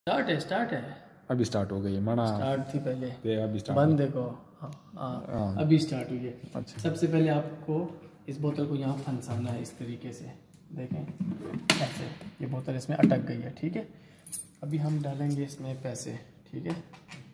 Start है अभी start हो गई है मना स्टार्ट थी पहले अभी स्टार्ट बंद देखो। हाँ अभी स्टार्ट हुई है। अच्छा सबसे पहले आपको इस बोतल को यहाँ फंसाना है इस तरीके से, देखें ऐसे ये बोतल इसमें अटक गई है। ठीक है, अभी हम डालेंगे इसमें पैसे। ठीक है,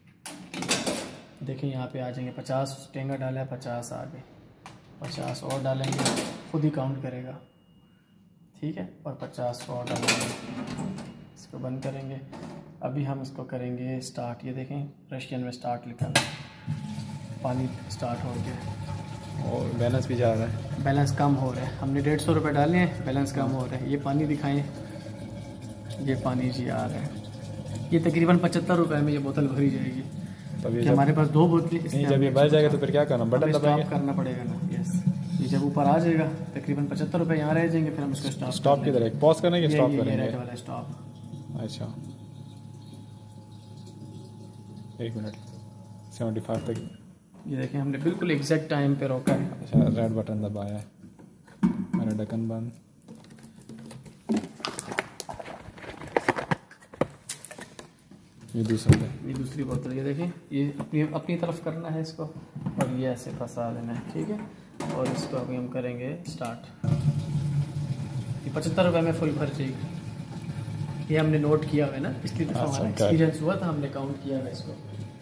देखें यहाँ पे आ जाएंगे 50 टेंगा डाला है, 50 आ गए, 50 और डालेंगे, खुद ही काउंट करेगा। ठीक है, और 50 और डालेंगे, इसको बंद करेंगे। अभी हम इसको करेंगे स्टार्ट। ये देखें रशियन में स्टार्ट लिखा है, पानी स्टार्ट हो गया और बैलेंस भी जा रहा है, बैलेंस कम हो रहा है। हमने 150 रुपये डाले हैं, बैलेंस कम हो रहा है। ये पानी दिखाएं, ये पानी जी आ रहा है। ये तकरीबन 75 रुपये में ये बोतल भरी जाएगी। तभी हमारे पास 2 बोतलें, जब ये भर जाएगा तो फिर क्या करना, बटन दबाएंगे, करना पड़ेगा ना। यस, ये जब ऊपर आ जाएगा तकरीबन 75 रुपये यहाँ रह जाएंगे, फिर हम इसको स्टॉप की तरह पॉज करेंगे, स्टॉप करेंगे। रेड वाला स्टॉप। अच्छा 1 मिनट 75 तक। ये देखें हमने बिल्कुल एग्जैक्ट टाइम पे रोका है। अच्छा रेड बटन दबाया है, मैंने ढक्कन बंद। ये दूसरी बोतल, ये देखें ये अपनी तरफ करना है इसको, और ये ऐसे फंसा देना है। ठीक है, और इसको अभी हम करेंगे स्टार्ट। ये 75 रुपये में फुल भर जाएगी। ये हमने नोट किया हुआ है ना, पिछली दफ़ा हमारा एक्सपीरियंस हुआ था, हमने काउंट किया हुआ इसको।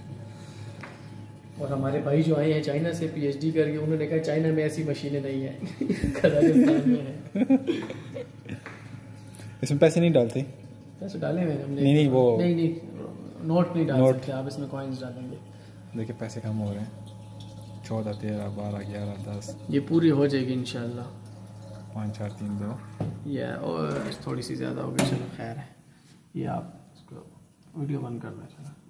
और हमारे भाई जो आए हैं चाइना से PhD करके, उन्होंने कहा चाइना में ऐसी मशीनें नहीं है कजाकिस्तान में है। इसमें पैसे नहीं डालते? पैसे डाले हुए हमने। नहीं वो नहीं नोट नहीं डाल सकते आप, इसमें कॉइन्स डालेंगे। देखिए पैसे कम हो रहे हैं, 14 13 12 11 10। ये पूरी हो जाएगी इंशाल्लाह। 5 4 3 2 ये और थोड़ी सी ज़्यादा हो गई, चलो खैर है। ये आप इसको वीडियो बंद करना चाहिए।